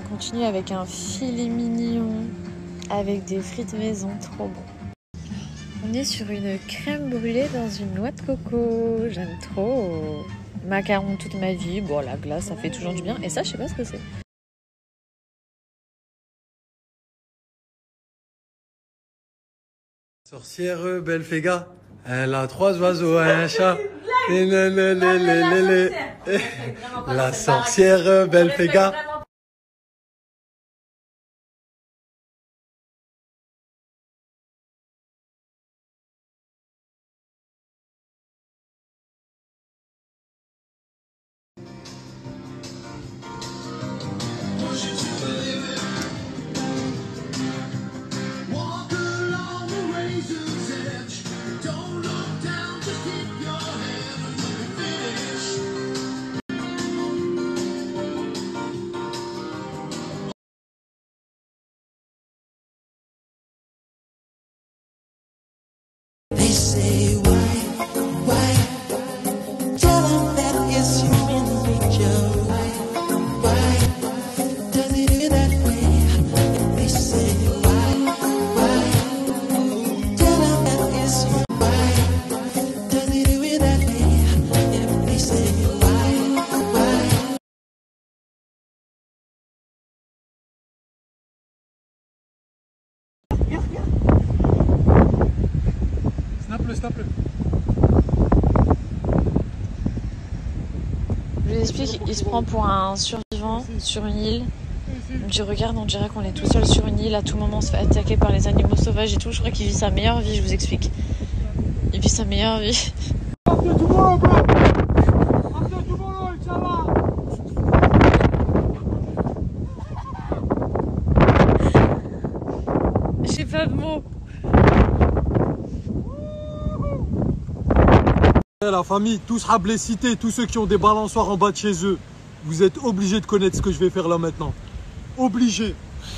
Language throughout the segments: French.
continue avec un filet mignon avec des frites maison, trop bon. On est sur une crème brûlée dans une noix de coco, j'aime trop. Macaron toute ma vie, bon la glace ça fait toujours du bien et ça je sais pas ce que c'est. Sorcière belle féga, elle a 3 oiseaux et un chat. La sorcière belle féga. They say why? Tell them that it's human nature. Why does it do that way? They say why? Tell them that it's why does it do it that way? If they say why? Snap-le. Je vous explique, il se prend pour un survivant sur une île. Du regard, on dirait qu'on est tout seul sur une île, à tout moment on se fait attaquer par les animaux sauvages et tout. Je crois qu'il vit sa meilleure vie, je vous explique. Il vit sa meilleure vie. J'ai pas de mots. La famille, tous Rablais cités, tous ceux qui ont des balançoires en bas de chez eux, vous êtes obligés de connaître ce que je vais faire là maintenant. Obligés.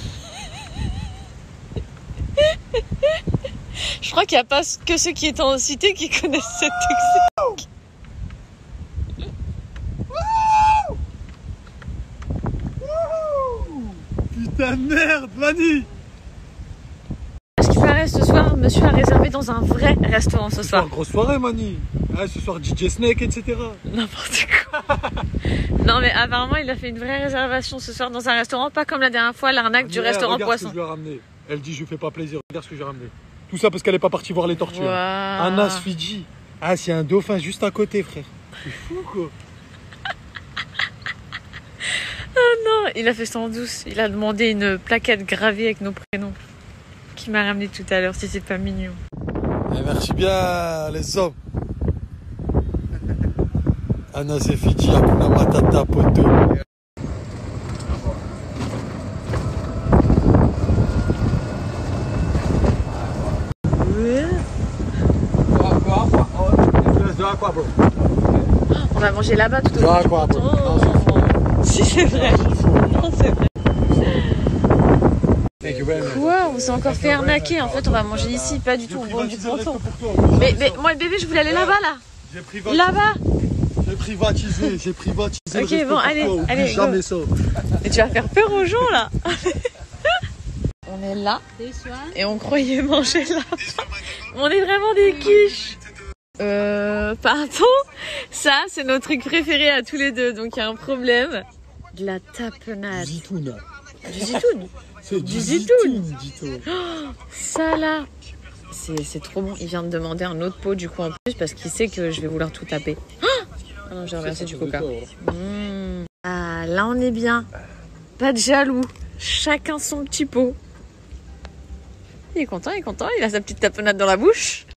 Je crois qu'il n'y a pas que ceux qui étaient en cité qui connaissent cette technique. Putain de merde, Mani. Ce qui paraît, ce soir, monsieur a réservé dans un vrai restaurant ce soir. Grosse soirée, Mani. Ah, ce soir, DJ Snake, etc. N'importe quoi. Non, mais apparemment, il a fait une vraie réservation ce soir dans un restaurant, pas comme la dernière fois, l'arnaque du restaurant regarde poisson. Ce que je lui ai ramené. Elle dit, je lui fais pas plaisir. Regarde ce que j'ai ramené. Tout ça parce qu'elle est pas partie voir les tortues. Wow. Un as Fidji. Ah, c'est un dauphin juste à côté, frère. C'est fou, quoi. Oh non, il a fait sans douce. Il a demandé une plaquette gravée avec nos prénoms. Qui m'a ramené tout à l'heure, si c'est pas mignon. Et merci bien, les hommes. Anas et Fidji, Hakuna Matata, poto. On va manger là-bas tout au long du ponton. Si c'est vrai. Non, c'est vrai. Quoi? On s'est encore fait arnaquer. En fait, on va manger ici, pas du tout au bord du ponton. Mais moi, le bébé, je voulais aller là-bas, là. Là-bas. J'ai privatisé. Ok, bon, allez, jamais go. ça. Et tu vas faire peur aux gens, là. On est là. Et on croyait manger là. On est vraiment des quiches. Pardon. Ça, c'est notre truc préféré à tous les deux. Donc, il y a un problème. De la tapenade. Zitoun. Du zitoun. C'est du zitoun. Zitoun. Ça, là. C'est trop bon. Il vient de demander un autre pot, du coup, en plus, parce qu'il sait que je vais vouloir tout taper. Ah non, j'ai reversé du coca. Ah, là, on est bien. Pas de jaloux. Chacun son petit pot. Il est content, il a sa petite tapenade dans la bouche.